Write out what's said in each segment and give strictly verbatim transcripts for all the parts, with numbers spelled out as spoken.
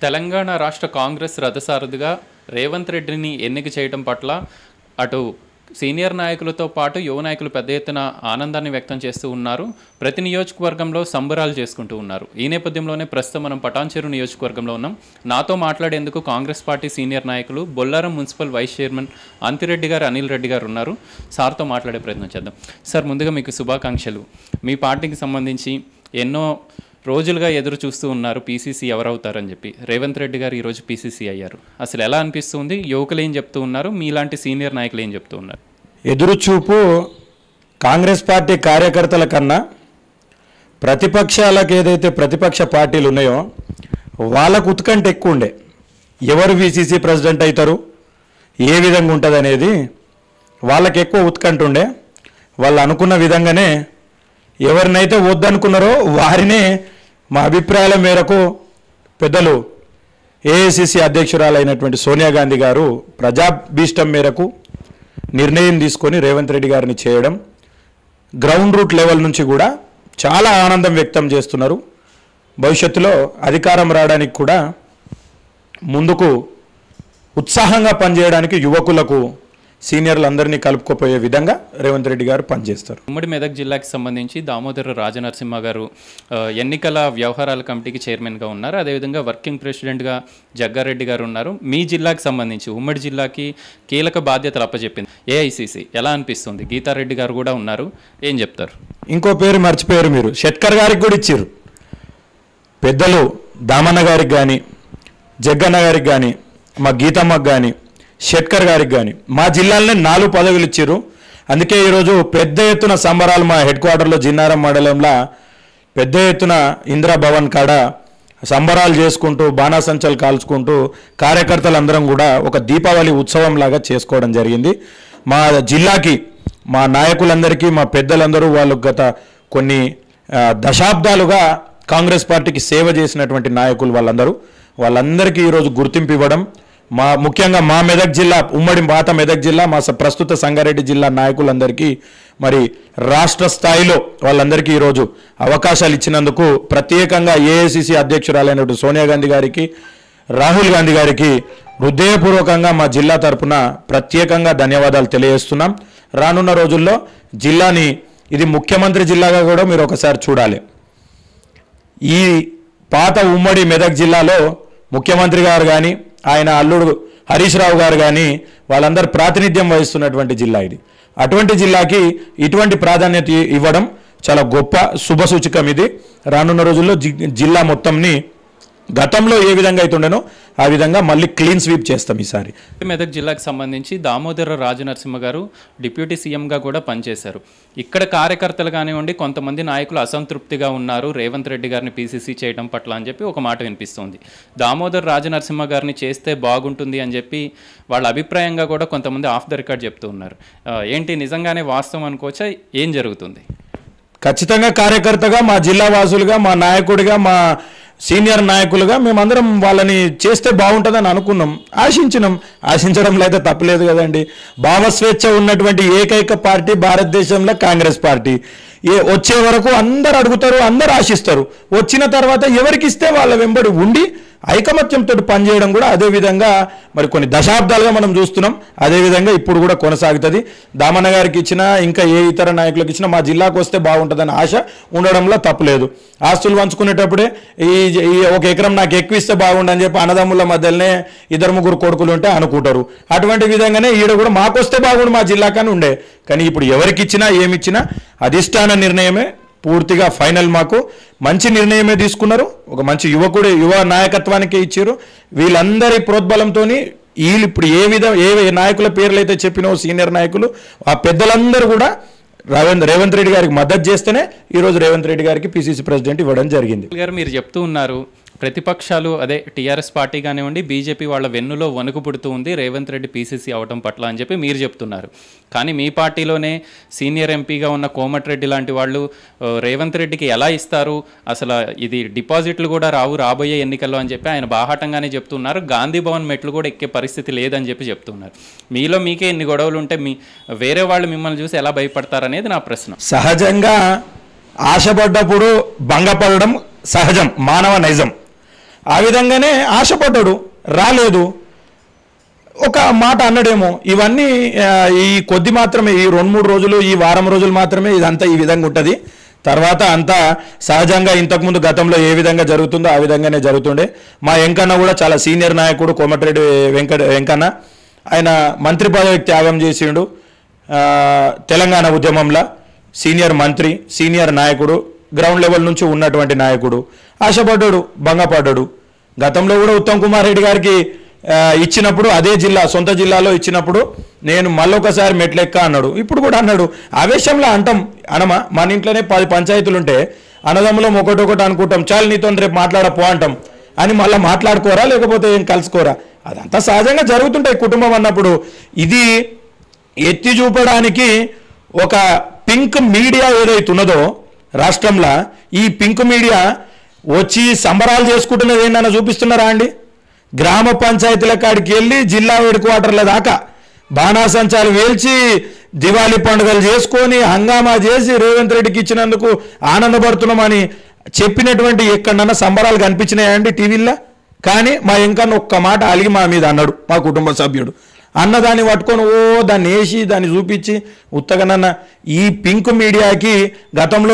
తెలంగాణ రాష్ట్ర కాంగ్రెస్ రథసారథిగా రేవంత్ రెడ్డిని ఎన్నిక చేయడం పట్ల అటు సీనియర్ నాయకులతో పాటు యువ నాయకులు పెద్ద ఎత్తున ఆనందాన్ని వ్యక్తం చేస్తూ ఉన్నారు. ప్రతి నియోజకవర్గంలో సంబరాలు చేసుకుంటూ ఉన్నారు. ఈ నేపథ్యంలోనే ప్రస్తుతం మనం పటాన్చెరు నియోజకవర్గంలో ఉన్నాం. నాతో మాట్లాడేందుకు కాంగ్రెస్ పార్టీ సీనియర్ నాయకులు Bollaram municipal vice chairman Anthireddy గారు, అనిల్ రెడ్డి గారు ఉన్నారు. సార్తో మాట్లాడే ప్రయత్నం చేద్దాం. సార్, ముందుగా మీకు శుభాకాంక్షలు. మీ పార్టీకి సంబంధించి ఎన్నో రోజులుగా ఎదురు చూస్తూ ఉన్నారు పీసీసీ ఎవరవుతారని చెప్పి. రేవంత్ రెడ్డి గారు ఈరోజు పీసీసీ అయ్యారు. అసలు ఎలా అనిపిస్తుంది? యువకులు ఏం చెప్తూ ఉన్నారు, మీలాంటి సీనియర్ నాయకులు ఏం చెప్తూ ఉన్నారు? ఎదురుచూపు కాంగ్రెస్ పార్టీ కార్యకర్తల కన్నా ప్రతిపక్షాలకు ఏదైతే ప్రతిపక్ష పార్టీలు ఉన్నాయో వాళ్ళకు ఉత్కంఠ ఎక్కువ ఉండే. ఎవరు పీసీసీ ప్రెసిడెంట్ అవుతారు, ఏ విధంగా ఉంటుంది అనేది వాళ్ళకి ఎక్కువ ఉత్కంఠ ఉండే. వాళ్ళు అనుకున్న విధంగానే ఎవరినైతే వద్దనుకున్నారో వారినే మా అభిప్రాయాల మేరకు పెద్దలు ఏఐసిసి అధ్యక్షురాలైనటువంటి సోనియా గాంధీ గారు ప్రజాభీష్టం మేరకు నిర్ణయం తీసుకొని రేవంత్ రెడ్డి గారిని చేయడం, గ్రౌండ్ రూట్ లెవెల్ నుంచి కూడా చాలా ఆనందం వ్యక్తం చేస్తున్నారు. భవిష్యత్తులో అధికారం రావడానికి కూడా ముందుకు ఉత్సాహంగా పనిచేయడానికి యువకులకు సీనియర్లందరినీ కలుపుకోపోయే విధంగా రేవంత్ రెడ్డి గారు పనిచేస్తారు. ఉమ్మడి మెదక్ జిల్లాకి సంబంధించి దామోదర రాజనరసింహ గారు ఎన్నికల వ్యవహారాల కమిటీకి చైర్మన్గా ఉన్నారు. అదేవిధంగా వర్కింగ్ ప్రెసిడెంట్గా జగ్గారెడ్డి గారు ఉన్నారు. మీ జిల్లాకి సంబంధించి ఉమ్మడి జిల్లాకి కీలక బాధ్యతలు అప్పచెప్పింది ఏఐసిసి. ఎలా అనిపిస్తుంది? గీతారెడ్డి గారు కూడా ఉన్నారు, ఏం చెప్తారు? ఇంకో పేరు మర్చిపోయారు మీరు, షెట్కర్ గారికి కూడా ఇచ్చారు. పెద్దలు దామన్న గారికి కానీ, జగ్గన్న గారికి కానీ, మా గీతమ్మకి కానీ, షెట్కర్ గారికి కానీ మా జిల్లాలోనే నాలుగు పదవులు ఇచ్చారు. అందుకే ఈరోజు పెద్ద ఎత్తున సంబరాలు మా హెడ్ క్వార్టర్లో జిన్నారం మండలంలో పెద్ద ఎత్తున ఇందిరా భవన్ కాడ సంబరాలు చేసుకుంటూ బాణాసంచలు కాల్చుకుంటూ కార్యకర్తలందరం కూడా ఒక దీపావళి ఉత్సవం లాగా చేసుకోవడం జరిగింది. మా జిల్లాకి మా నాయకులందరికీ, మా పెద్దలందరూ వాళ్ళు గత కొన్ని దశాబ్దాలుగా కాంగ్రెస్ పార్టీకి సేవ చేసినటువంటి నాయకులు వాళ్ళందరూ వాళ్ళందరికీ ఈరోజు గుర్తింపు ఇవ్వడం, మా ముఖ్యంగా మా మెదక్ జిల్లా, ఉమ్మడి పాత మెదక్ జిల్లా, మా ప్రస్తుత సంగారెడ్డి జిల్లా నాయకులందరికీ మరి రాష్ట్ర స్థాయిలో వాళ్ళందరికీ ఈరోజు అవకాశాలు ఇచ్చినందుకు ప్రత్యేకంగా ఏఐసిసి అధ్యక్షురాలైనటువంటి సోనియా గాంధీ గారికి, రాహుల్ గాంధీ గారికి హృదయపూర్వకంగా మా జిల్లా తరఫున ప్రత్యేకంగా ధన్యవాదాలు తెలియజేస్తున్నాం. రానున్న రోజుల్లో జిల్లాని ఇది ముఖ్యమంత్రి జిల్లాగా కూడా మీరు ఒకసారి చూడాలి. ఈ పాత ఉమ్మడి మెదక్ జిల్లాలో ముఖ్యమంత్రి గారు కానీ, ఆయన అల్లుడు హరీష్ రావు గారు కానీ వాళ్ళందరూ ప్రాతినిధ్యం వహిస్తున్నటువంటి జిల్లా ఇది. అటువంటి జిల్లాకి ఇటువంటి ప్రాధాన్యత ఇవ్వడం చాలా గొప్ప శుభసూచకం. ఇది రానున్న రోజుల్లో జిల్లా మొత్తంని గతంలో ఏ విధంగా అయితే ఉండేనో ఆ విధంగా మళ్ళీ క్లీన్ స్వీప్ చేస్తాం ఈసారి. మెదక్ జిల్లాకు సంబంధించి దామోదర రాజనరసింహ గారు డిప్యూటీ సీఎంగా కూడా పనిచేశారు. ఇక్కడ కార్యకర్తలు కానివ్వండి, కొంతమంది నాయకులు అసంతృప్తిగా ఉన్నారు రేవంత్ రెడ్డి గారిని పీసీసీ చేయడం పట్ల అని చెప్పి ఒక మాట వినిపిస్తుంది. దామోదర రాజనరసింహ గారిని చేస్తే బాగుంటుంది అని చెప్పి వాళ్ళ అభిప్రాయంగా కూడా కొంతమంది ఆఫ్ ద రికార్డ్ చెప్తూ ఉన్నారు. ఏంటి, నిజంగానే వాస్తవం అనుకోవచ్చా? ఏం జరుగుతుంది? ఖచ్చితంగా కార్యకర్తగా, మా జిల్లా వాసులుగా, మా నాయకుడిగా, మా సీనియర్ నాయకులుగా మేమందరం వాళ్ళని చేస్తే బాగుంటుందని అనుకున్నాం, ఆశించినాం. ఆశించడంలో అయితే తప్పలేదు కదండి. భావస్వేచ్ఛ ఉన్నటువంటి ఏకైక పార్టీ భారతదేశంలో కాంగ్రెస్ పార్టీ. ఏ వచ్చే వరకు అందరు అడుగుతారు, అందరు ఆశిస్తారు. వచ్చిన తర్వాత ఎవరికి ఇస్తే వాళ్ళ వెంబడి ఉండి ఐకమత్యంతో పనిచేయడం కూడా అదేవిధంగా మరి కొన్ని దశాబ్దాలుగా మనం చూస్తున్నాం. అదేవిధంగా ఇప్పుడు కూడా కొనసాగుతుంది. దామన్న గారికి ఇచ్చినా, ఇంకా ఏ ఇతర నాయకులకు ఇచ్చినా మా జిల్లాకు వస్తే బాగుంటుందని ఆశ ఉండడంలో తప్పులేదు. ఆస్తులు పంచుకునేటప్పుడే ఈ ఒక ఎకరం నాకు ఎక్కువ ఇస్తే బాగుండని చెప్పి అన్నదమ్ముల మధ్యలోనే ఇద్దరు ముగ్గురు కొడుకులు ఉంటే అనుకుంటారు. అటువంటి విధంగానే ఈడ కూడా మాకు వస్తే బాగుండు మా జిల్లాకని ఉండే. కానీ ఇప్పుడు ఎవరికి ఇచ్చినా ఏమిచ్చినా అధిష్టాన నిర్ణయమే పూర్తిగా ఫైనల్. మాకు మంచి నిర్ణయమే తీసుకున్నారు. ఒక మంచి యువకుడు యువ నాయకత్వానికి ఇచ్చారు. వీళ్ళందరి ప్రోద్బలంతో వీళ్ళు ఇప్పుడు ఏ విధంగా ఏ నాయకుల పేర్లు అయితే చెప్పినో సీనియర్ నాయకులు, ఆ పెద్దలందరూ కూడా రేవంత్ రేవంత్ రెడ్డి గారికి మద్దతు చేస్తేనే ఈరోజు రేవంత్ రెడ్డి గారికి పీసీసీ ప్రెసిడెంట్ ఇవ్వడం జరిగింది. గారు మీరు చెప్తూ ఉన్నారు, ప్రతిపక్షాలు అదే టీఆర్ఎస్ పార్టీ కానివ్వండి, బీజేపీ వాళ్ళ వెన్నులో వణుకు పుడుతూ ఉంది రేవంత్ రెడ్డి పీసీసీ అవడం పట్ల అని చెప్పి మీరు చెప్తున్నారు. కానీ మీ పార్టీలోనే సీనియర్ ఎంపీగా ఉన్న కోమటిరెడ్డి లాంటి వాళ్ళు రేవంత్ రెడ్డికి ఎలా ఇస్తారు, అసలు ఇది డిపాజిట్లు కూడా రావు రాబోయే ఎన్నికల్లో అని చెప్పి ఆయన బాహాటంగానే చెప్తున్నారు. గాంధీ భవన్ మెట్లు కూడా ఎక్కే పరిస్థితి లేదని చెప్పి చెప్తున్నారు. మీలో మీకే ఎన్ని గొడవలు ఉంటే మీ వేరే వాళ్ళు మిమ్మల్ని చూసి ఎలా భయపడతారనేది నా ప్రశ్న. సహజంగా ఆశపడ్డప్పుడు భంగపడడం సహజం, మానవ నైజం. ఆ విధంగానే ఆశపడ్డాడు, రాలేదు. ఒక మాట అన్నాడేమో, ఇవన్నీ ఈ కొద్ది మాత్రమే, ఈ రెండు మూడు రోజులు, ఈ వారం రోజులు మాత్రమే ఇదంతా ఈ విధంగా ఉంటుంది. తర్వాత అంతా సహజంగా ఇంతకుముందు గతంలో ఏ విధంగా జరుగుతుందో ఆ విధంగానే జరుగుతుండే. మా వెంకన్న కూడా చాలా సీనియర్ నాయకుడు, కోమటిరెడ్డి వెంకట వెంకన్న. ఆయన మంత్రి పదవికి త్యాగం చేసిండు. తెలంగాణ ఉద్యమంలో సీనియర్ మంత్రి, సీనియర్ నాయకుడు, గ్రౌండ్ లెవెల్ నుంచి ఉన్నటువంటి నాయకుడు. ఆశపడ్డాడు, భంగపడ్డాడు. గతంలో కూడా ఉత్తమ్ కుమార్ రెడ్డి గారికి ఇచ్చినప్పుడు, అదే జిల్లా, సొంత జిల్లాలో ఇచ్చినప్పుడు నేను మళ్ళొకసారి మెట్లెక్క అన్నాడు. ఇప్పుడు కూడా అన్నాడు. ఆవేశంలో అంటాం అనమా, మన ఇంట్లోనే పది పంచాయతీలు ఉంటే అన్నదమ్ములం ఒకటొకటి అనుకుంటాం, చాలు నీతో రేపు మాట్లాడపో అంటాం అని మళ్ళీ మాట్లాడుకోరా, లేకపోతే ఏం కలుసుకోరా, అదంతా సహజంగా జరుగుతుంటాయి కుటుంబం అన్నప్పుడు. ఇది ఎత్తి చూపడానికి ఒక పింక్ మీడియా ఏదైతున్నదో రాష్ట్రంలో, ఈ పింక్ మీడియా వచ్చి సంబరాలు చేసుకుంటున్నది ఏంటన్నా చూపిస్తున్నారా అండి? గ్రామ పంచాయతీల కాడికి వెళ్ళి జిల్లా హెడ్ క్వార్టర్ల దాకా బాణాసంచాలు వేల్చి దివాళీ పండుగలు చేసుకొని హంగామా చేసి రేవంత్ రెడ్డికి ఇచ్చినందుకు ఆనందపడుతున్నామని చెప్పినటువంటి ఎక్కడన్నా సంబరాలు కనిపించినాయండి టీవీల్లో? కానీ మా ఇంకన్నా ఒక్క మాట అలిగి మా మీద అన్నాడు మా కుటుంబ సభ్యుడు. అన్నదాన్ని పట్టుకొని ఓ దాన్ని వేసి దాన్ని చూపించి ఉత్తగనన్న. ఈ పింక్ మీడియాకి గతంలో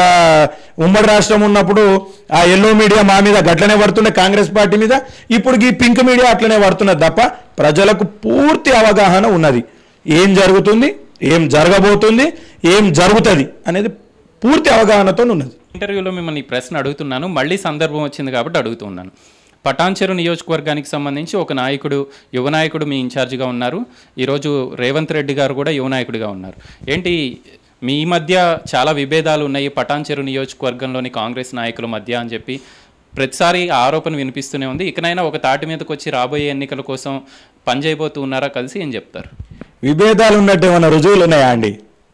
ఉమ్మడి రాష్ట్రం ఉన్నప్పుడు ఆ ఎల్లో మీడియా మా మీద గట్లనే పడుతుండే, కాంగ్రెస్ పార్టీ మీద. ఇప్పుడు ఈ పింక్ మీడియా అట్లనే పడుతున్నది తప్ప ప్రజలకు పూర్తి అవగాహన ఉన్నది. ఏం జరుగుతుంది, ఏం జరగబోతుంది, ఏం జరుగుతుంది అనేది పూర్తి అవగాహనతో ఉన్నది. ఇంటర్వ్యూలో మిమ్మల్ని ఈ ప్రశ్న అడుగుతున్నాను, మళ్ళీ సందర్భం వచ్చింది కాబట్టి అడుగుతున్నాను. పటాన్చెరు నియోజకవర్గానికి సంబంధించి ఒక నాయకుడు, యువ నాయకుడు మీ ఇన్ఛార్జిగా ఉన్నారు. ఈరోజు రేవంత్ రెడ్డి గారు కూడా యువ నాయకుడిగా ఉన్నారు. ఏంటి మీ మధ్య చాలా విభేదాలు ఉన్నాయి పటాన్చెరు నియోజకవర్గంలోని కాంగ్రెస్ నాయకుల మధ్య అని చెప్పి ప్రతిసారి ఆరోపణ వినిపిస్తూనే ఉంది. ఇకనైనా ఒక తాటి మీదకి వచ్చి రాబోయే ఎన్నికల కోసం పనిచేయబోతూ ఉన్నారా కలిసి, ఏం చెప్తారు? విభేదాలు ఉన్నట్టు ఏమైనా రుజువులు ఉన్నాయా అండి?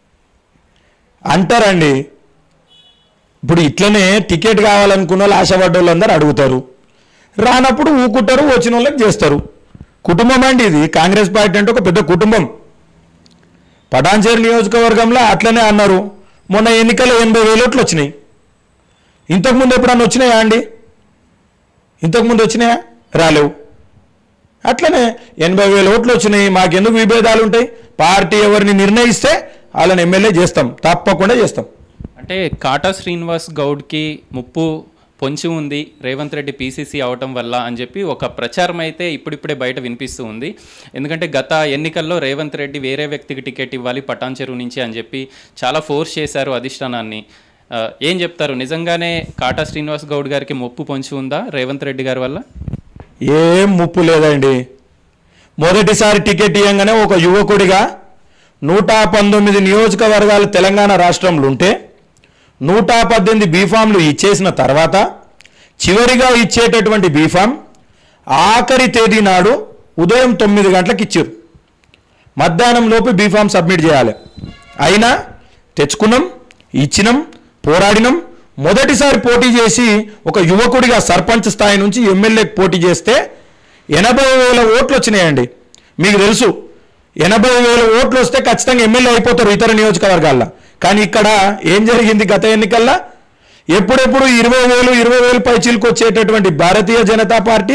అంటారండి. ఇప్పుడు ఇట్లనే టికెట్ కావాలనుకున్న వాళ్ళు ఆశపడ్డ వాళ్ళందరూ అడుగుతారు, రానప్పుడు ఊకుంటారు, వచ్చిన వాళ్ళకి చేస్తారు. కుటుంబం అండి ఇది. కాంగ్రెస్ పార్టీ అంటే ఒక పెద్ద కుటుంబం. పటాన్చెరు నియోజకవర్గంలో అట్లనే అన్నారు. మొన్న ఎన్నికల్లో ఎనభై వేల ఓట్లు వచ్చినాయి. ఇంతకుముందు ఎప్పుడన్నా వచ్చినాయా అండి? ఇంతకుముందు వచ్చినాయా? రాలేవు. అట్లనే ఎనభై వేల ఓట్లు వచ్చినాయి. మాకెందుకు విభేదాలు ఉంటాయి? పార్టీ ఎవరిని నిర్ణయిస్తే వాళ్ళని ఎమ్మెల్యే చేస్తాం, తప్పకుండా చేస్తాం. అంటే కాటా శ్రీనివాస్ గౌడ్కి ముప్పు పొంచి ఉంది రేవంత్ రెడ్డి పీసీసీ అవటం వల్ల అని చెప్పి ఒక ప్రచారం అయితే ఇప్పుడిప్పుడే బయట వినిపిస్తూ ఉంది. ఎందుకంటే గత ఎన్నికల్లో రేవంత్ రెడ్డి వేరే వ్యక్తికి టికెట్ ఇవ్వాలి పటాన్చెరు నుంచి అని చెప్పి చాలా ఫోర్స్ చేశారు అధిష్టానాన్ని. ఏం చెప్తారు? నిజంగానే కాటా శ్రీనివాస్ గౌడ్ గారికి ముప్పు పొంచి ఉందా రేవంత్ రెడ్డి గారి వల్ల? ఏం ముప్పు లేదండి. మొదటిసారి టికెట్ ఇవ్వగానే ఒక యువకుడిగా నూట పంతొమ్మిది నియోజకవర్గాలు తెలంగాణ రాష్ట్రంలో ఉంటే నూట పద్దెనిమిది బీఫామ్లు ఇచ్చేసిన తర్వాత చివరిగా ఇచ్చేటటువంటి బీఫామ్ ఆఖరి తేదీ నాడు ఉదయం తొమ్మిది గంటలకు ఇచ్చారు. మధ్యాహ్నం లోపు బీఫామ్ సబ్మిట్ చేయాలి. అయినా తెచ్చుకున్నాం, ఇచ్చినాం, పోరాడినాం. మొదటిసారి పోటీ చేసి ఒక యువకుడిగా సర్పంచ్ స్థాయి నుంచి ఎమ్మెల్యేకి పోటీ చేస్తే ఎనభై వేల ఓట్లు వచ్చినాయండి. మీకు తెలుసు, ఎనభై వేల ఓట్లు వస్తే ఖచ్చితంగా ఎమ్మెల్యే అయిపోతారు ఇతర నియోజకవర్గాల్లో. కానీ ఇక్కడ ఏం జరిగింది? గత ఎన్నికల్లో ఎప్పుడెప్పుడు ఇరవై వేలు ఇరవై వేలు పై చిలుకు వచ్చేటటువంటి భారతీయ జనతా పార్టీ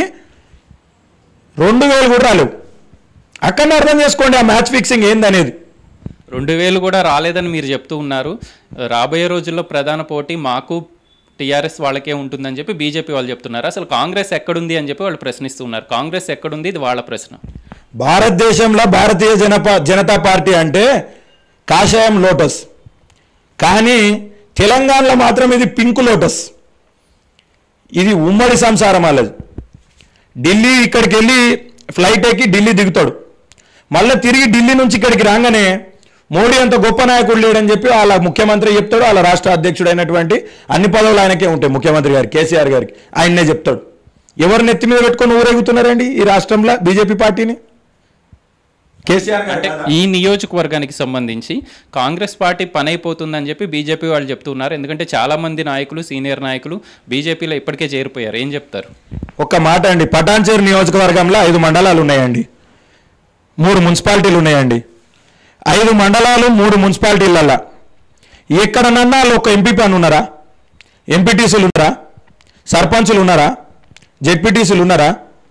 రెండు వేలు కూడా రాలేవు. అక్కడ అర్థం చేసుకోండి ఆ మ్యాచ్ ఫిక్సింగ్ ఏందనేది. రెండు వేలు కూడా రాలేదని మీరు చెప్తూ ఉన్నారు. రాబోయే రోజుల్లో ప్రధాన పోటీ మాకు టీఆర్ఎస్ వాళ్ళకే ఉంటుందని చెప్పి బీజేపీ వాళ్ళు చెప్తున్నారు. అసలు కాంగ్రెస్ ఎక్కడుంది అని చెప్పి వాళ్ళు ప్రశ్నిస్తున్నారు. కాంగ్రెస్ ఎక్కడుంది? ఇది వాళ్ళ ప్రశ్న. భారతదేశంలో భారతీయ జనపా జనతా పార్టీ అంటే కాషాయం లోటస్, కానీ తెలంగాణలో మాత్రం ఇది పింక్ లోటస్. ఇది ఉమ్మడి సంసారం వాళ్ళది. ఢిల్లీ ఇక్కడికి వెళ్ళి ఫ్లైట్ ఎక్కి ఢిల్లీ దిగుతాడు, మళ్ళీ తిరిగి ఢిల్లీ నుంచి ఇక్కడికి రాగానే మోడీ అంత గొప్ప నాయకుడు లేడని చెప్పి వాళ్ళ ముఖ్యమంత్రి చెప్తాడు. వాళ్ళ రాష్ట్ర అధ్యక్షుడు అయినటువంటి అన్ని పదవులు ఆయనకే ఉంటాయి. ముఖ్యమంత్రి గారికి, కేసీఆర్ గారికి ఆయన్నే చెప్తాడు. ఎవరిని ఎత్తి మీద పెట్టుకొని ఊరేగుతున్నారండి ఈ రాష్ట్రంలో బీజేపీ పార్టీని? కేసీఆర్. అంటే ఈ నియోజకవర్గానికి సంబంధించి కాంగ్రెస్ పార్టీ పని అయిపోతుందని చెప్పి బీజేపీ వాళ్ళు చెప్తున్నారు. ఎందుకంటే చాలా మంది నాయకులు, సీనియర్ నాయకులు బీజేపీలో ఇప్పటికే చేరిపోయారు. ఏం చెప్తారు? ఒక్క మాట అండి, పటాన్చెరు నియోజకవర్గంలో ఐదు మండలాలు ఉన్నాయండి, మూడు మున్సిపాలిటీలు ఉన్నాయండి. ఐదు మండలాలు మూడు మున్సిపాలిటీలల్లా ఎక్కడనన్నా ఒక ఎంపీ పని ఉన్నారా? ఎంపీటీసీలు ఉన్నారా? సర్పంచులు ఉన్నారా? జెడ్పీటీసీలు ఉన్నారా?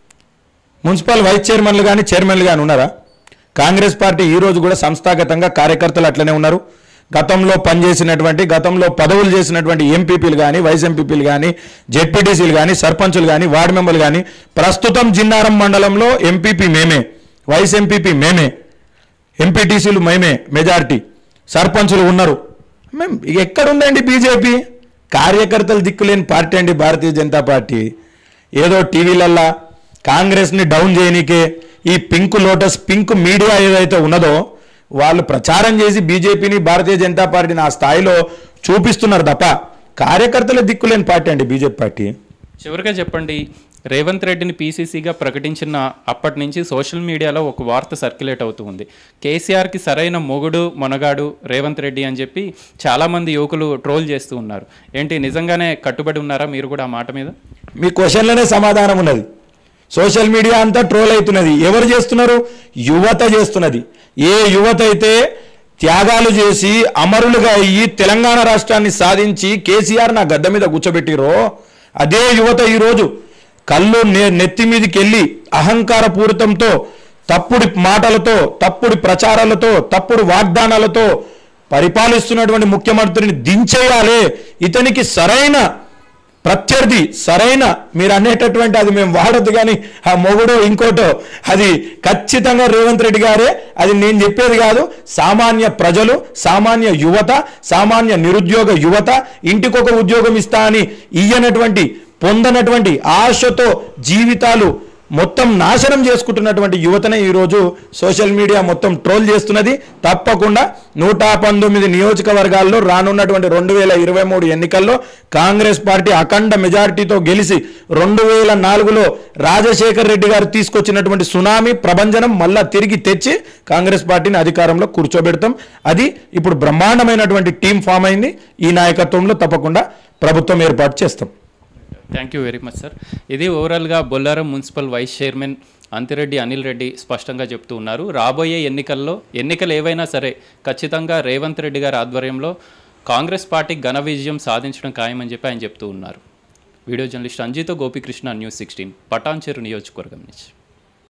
మున్సిపల్ వైస్ చైర్మన్లు కానీ చైర్మన్లు కానీ ఉన్నారా? కాంగ్రెస్ పార్టీ ఈరోజు కూడా సంస్థాగతంగా కార్యకర్తలు అట్లనే ఉన్నారు. గతంలో పనిచేసినటువంటి గతంలో పదవులు చేసినటువంటి ఎంపీపీలు కానీ వైస్ ఎంపీపీలు కానీ జెడ్పీటీసీలు కానీ సర్పంచులు కానీ వార్డు మెంబర్లు కానీ ప్రస్తుతం జిన్నారం మండలంలో ఎంపీపీ మేమే, వైస్ ఎంపీపీ మేమే, ఎంపీటీసీలు మేమే, మెజారిటీ సర్పంచులు ఉన్నారు. మేము ఎక్కడుందండి బీజేపీ? కార్యకర్తలు దిక్కులేని పార్టీ అండి భారతీయ జనతా పార్టీ. ఏదో టీవీలల్లా కాంగ్రెస్ని డౌన్ చేయనీకే ఈ పింక్ లోటస్ పింక్ మీడియా ఏదైతే ఉన్నదో వాళ్ళు ప్రచారం చేసి బీజేపీని భారతీయ జనతా పార్టీని ఆ స్థాయిలో చూపిస్తున్నారు తప్ప కార్యకర్తల దిక్కులేని పార్టీ అండి బీజేపీ పార్టీ. చివరిగా చెప్పండి, రేవంత్ రెడ్డిని పీసీసీగా ప్రకటించిన అప్పటి నుంచి సోషల్ మీడియాలో ఒక వార్త సర్క్యులేట్ అవుతూ ఉంది. కేసీఆర్కి సరైన మొగుడు మొనగాడు రేవంత్ రెడ్డి అని చెప్పి చాలామంది యువకులు ట్రోల్ చేస్తూ ఉన్నారు. ఏంటి, నిజంగానే కట్టుబడి ఉన్నారా మీరు కూడా ఆ మాట మీద? మీ క్వశ్చన్లోనే సమాధానం ఉన్నది. సోషల్ మీడియా అంతా ట్రోల్ అవుతున్నది. ఎవరు చేస్తున్నారు? యువత చేస్తున్నది. ఏ యువత అయితే త్యాగాలు చేసి అమరులుగా అయ్యి తెలంగాణ రాష్ట్రాన్ని సాధించి కేసీఆర్ నా గద్ద మీద కూర్చోబెట్టిరో అదే యువత ఈరోజు కళ్ళు నెత్తి మీదకి వెళ్ళి అహంకార పూరితంతో తప్పుడు మాటలతో తప్పుడు ప్రచారాలతో తప్పుడు వాగ్దానాలతో పరిపాలిస్తున్నటువంటి ముఖ్యమంత్రిని దించేయాలి, ఇతనికి సరైన ప్రత్యర్థి సరైన మీరు అనేటటువంటి అది మేము వాడద్దు కానీ ఆ మొగుడో ఇంకోటో అది ఖచ్చితంగా రేవంత్ రెడ్డి గారే. అది నేను చెప్పేది కాదు. సామాన్య ప్రజలు, సామాన్య యువత, సామాన్య నిరుద్యోగ యువత ఇంటికొక ఉద్యోగం ఇస్తా అని ఇయ్యనటువంటి పొందనటువంటి ఆశతో జీవితాలు మొత్తం నాశనం చేసుకుంటున్నటువంటి యువతనే ఈరోజు సోషల్ మీడియా మొత్తం ట్రోల్ చేస్తున్నది. తప్పకుండా నూట పంతొమ్మిది నియోజకవర్గాల్లో రానున్నటువంటి రెండు వేల ఇరవై మూడు ఎన్నికల్లో కాంగ్రెస్ పార్టీ అఖండ మెజారిటీతో గెలిచి రెండు వేల నాలుగులో రాజశేఖర్ రెడ్డి గారు తీసుకొచ్చినటువంటి సునామీ ప్రభంజనం మళ్ళా తిరిగి తెచ్చి కాంగ్రెస్ పార్టీని అధికారంలో కూర్చోబెడతాం. అది ఇప్పుడు బ్రహ్మాండమైనటువంటి టీం ఫామ్ అయింది. ఈ నాయకత్వంలో తప్పకుండా ప్రభుత్వం ఏర్పాటు చేస్తాం. Thank you very much sir. ఇది ఓవరాల్గా Bollaram municipal vice chairman Anthireddy Anil Reddy స్పష్టంగా చెప్తూ ఉన్నారు. రాబోయే ఎన్నికల్లో ఎన్నికలు ఏవైనా సరే ఖచ్చితంగా రేవంత్ రెడ్డి గారి ఆధ్వర్యంలో కాంగ్రెస్ పార్టీ ఘన విజయం సాధించడం ఖాయమని చెప్పి ఆయన చెప్తూ ఉన్నారు. వీడియో జర్నలిస్ట్ అంజితో గోపికృష్ణ, న్యూస్ సిక్స్టీన్, పటాన్చెరు నియోజకవర్గం నుంచి.